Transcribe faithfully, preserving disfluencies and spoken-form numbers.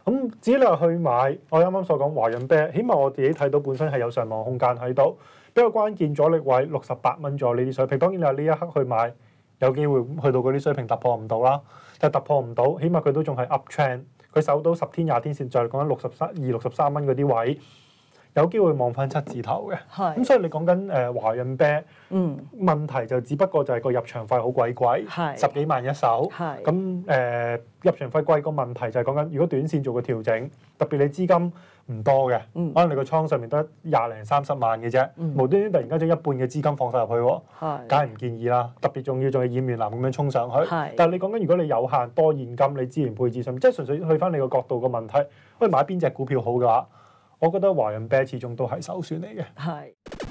咁至於你話去買，我啱啱所講華潤啤，起碼我自己睇到本身係有上望空間喺度，比較關鍵阻力位六十八蚊左右呢啲水平。當然你話呢一刻去買，有機會去到嗰啲水平突破唔到啦，但係突破唔到，起碼佢都仲係 up trend，佢守到十天廿天線，就係講緊六十三二六十三蚊嗰啲位。有機會望翻七字頭嘅，咁係所以你講緊誒華潤啤， 嗯問題就只不過就係個入場費好鬼貴， 係十幾萬一手。 係咁誒、呃、入場費貴個問題就係講緊，如果短線做個調整，特別你資金唔多嘅， 嗯可能你個倉上面得廿零三十萬嘅啫， 嗯無端端突然間將一半嘅資金放晒入去喎， 係梗係唔建議啦。特別仲要仲係染完藍咁樣衝上去。 係但係你講緊如果你有限多現金，你資源配置上面，即係純粹去翻你個角度個問題，可以買邊隻股票好嘅話，我覺得華潤啤始終都係首選嚟嘅。 係。